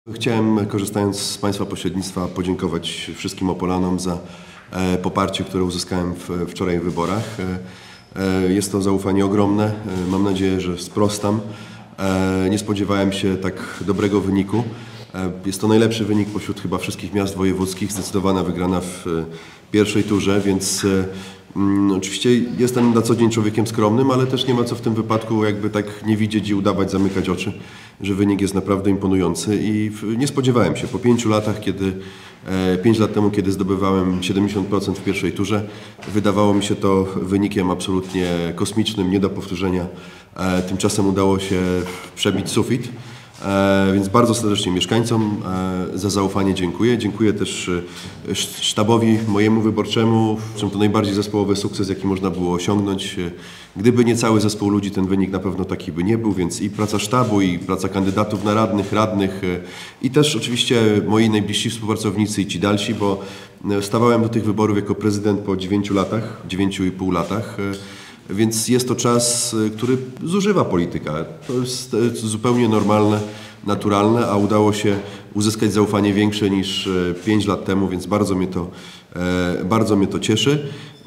Chciałem, korzystając z Państwa pośrednictwa, podziękować wszystkim Opolanom za poparcie, które uzyskałem wczoraj w wyborach. Jest to zaufanie ogromne. Mam nadzieję, że sprostam. Nie spodziewałem się tak dobrego wyniku. Jest to najlepszy wynik pośród chyba wszystkich miast wojewódzkich. Zdecydowana wygrana w pierwszej turze, więc oczywiście jestem na co dzień człowiekiem skromnym, ale też nie ma co w tym wypadku jakby tak nie widzieć i udawać, zamykać oczy, że wynik jest naprawdę imponujący i nie spodziewałem się. Po 5 latach, 5 lat temu, kiedy zdobywałem 70% w pierwszej turze, wydawało mi się to wynikiem absolutnie kosmicznym, nie do powtórzenia. Tymczasem udało się przebić sufit. Więc bardzo serdecznie mieszkańcom za zaufanie dziękuję. Dziękuję też sztabowi mojemu wyborczemu, czym to najbardziej zespołowy sukces, jaki można było osiągnąć. Gdyby nie cały zespół ludzi, ten wynik na pewno taki by nie był, więc i praca sztabu, i praca kandydatów na radnych i też oczywiście moi najbliżsi współpracownicy i ci dalsi, bo stawałem do tych wyborów jako prezydent po 9,5 latach. Więc jest to czas, który zużywa polityka. To jest zupełnie normalne, naturalne, a udało się uzyskać zaufanie większe niż 5 lat temu, więc bardzo mnie to cieszy.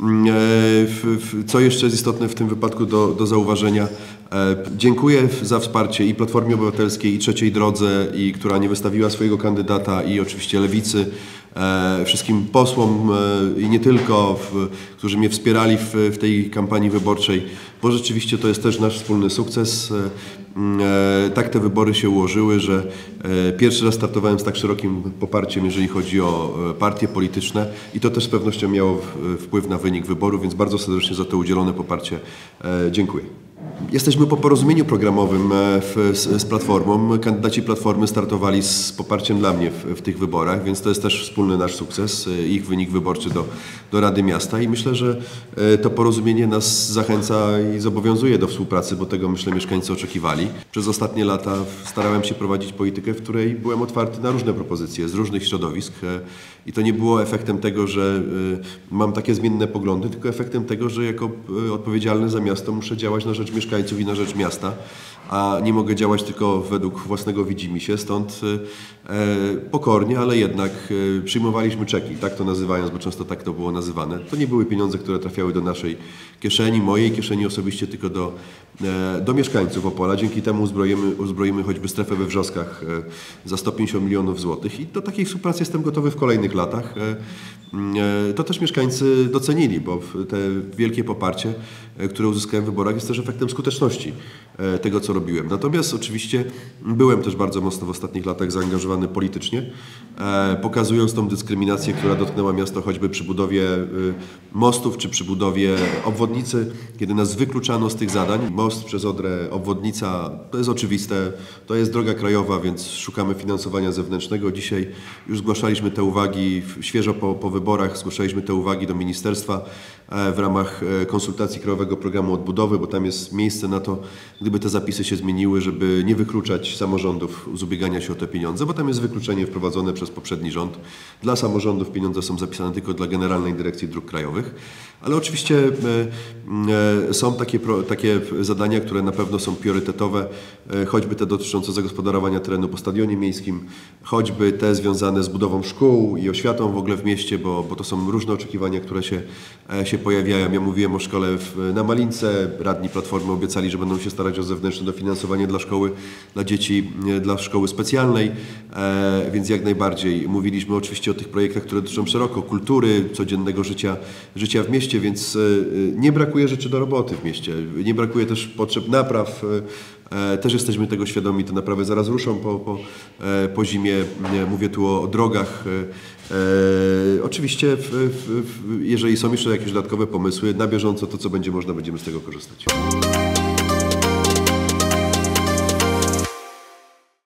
Co jeszcze jest istotne w tym wypadku do zauważenia? Dziękuję za wsparcie i Platformie Obywatelskiej, i Trzeciej Drodze, która nie wystawiła swojego kandydata, i oczywiście Lewicy, wszystkim posłom i nie tylko, którzy mnie wspierali w tej kampanii wyborczej, bo rzeczywiście to jest też nasz wspólny sukces. Tak te wybory się ułożyły, że pierwszy raz startowałem z tak szerokim poparciem, jeżeli chodzi o partie polityczne, i to też z pewnością miało wpływ na wynik wyborów, więc bardzo serdecznie za to udzielone poparcie dziękuję. Jesteśmy po porozumieniu programowym z Platformą. Kandydaci Platformy startowali z poparciem dla mnie w tych wyborach, więc to jest też wspólny nasz sukces, ich wynik wyborczy do Rady Miasta, i myślę, że to porozumienie nas zachęca i zobowiązuje do współpracy, bo tego, myślę, mieszkańcy oczekiwali. Przez ostatnie lata starałem się prowadzić politykę, w której byłem otwarty na różne propozycje z różnych środowisk, i to nie było efektem tego, że mam takie zmienne poglądy, tylko efektem tego, że jako odpowiedzialny za miasto muszę działać na rzecz mieszkańców i na rzecz miasta, a nie mogę działać tylko według własnego widzimisię. Stąd pokornie, ale jednak przyjmowaliśmy czeki, tak to nazywając, bo często tak to było nazywane. To nie były pieniądze, które trafiały do naszej kieszeni, mojej kieszeni osobiście, tylko do mieszkańców Opola. Dzięki temu uzbroimy choćby strefę we Wrzoskach za 150 milionów złotych, i do takiej współpracy jestem gotowy w kolejnych latach. To też mieszkańcy docenili, bo te wielkie poparcie, które uzyskałem w wyborach, jest też efektem skuteczności tego, co robiłem. Natomiast oczywiście byłem też bardzo mocno w ostatnich latach zaangażowany politycznie, pokazując tą dyskryminację, która dotknęła miasto choćby przy budowie mostów czy przy budowie obwodnicy, kiedy nas wykluczano z tych zadań. Most przez Odrę, obwodnica, to jest oczywiste, to jest droga krajowa, więc szukamy finansowania zewnętrznego. Dzisiaj już zgłaszaliśmy te uwagi, świeżo po wyborach zgłaszaliśmy te uwagi do ministerstwa w ramach konsultacji Krajowego Programu Odbudowy, bo tam jest miejsce na to, gdyby te zapisy się zmieniły, żeby nie wykluczać samorządów z ubiegania się o te pieniądze, bo tam jest wykluczenie wprowadzone przez poprzedni rząd. Dla samorządów pieniądze są zapisane tylko dla Generalnej Dyrekcji Dróg Krajowych, ale oczywiście są takie zadania, które na pewno są priorytetowe, choćby te dotyczące zagospodarowania terenu po stadionie miejskim, choćby te związane z budową szkół i oświatą w ogóle w mieście, bo to są różne oczekiwania, które się pojawiają. Ja mówiłem o szkole na Malince, radni Platformy obiecali, że będą się starać o zewnętrzne dofinansowanie dla szkoły, dla dzieci, dla szkoły specjalnej, więc jak najbardziej. Mówiliśmy oczywiście o tych projektach, które dotyczą szeroko kultury, codziennego życia w mieście, więc nie brakuje rzeczy do roboty w mieście. Nie brakuje też potrzeb napraw. Też jesteśmy tego świadomi, te naprawy zaraz ruszą po zimie. Mówię tu o drogach. Oczywiście, jeżeli są jeszcze jakieś dodatkowe pomysły, na bieżąco to, co będzie można, będziemy z tego korzystać.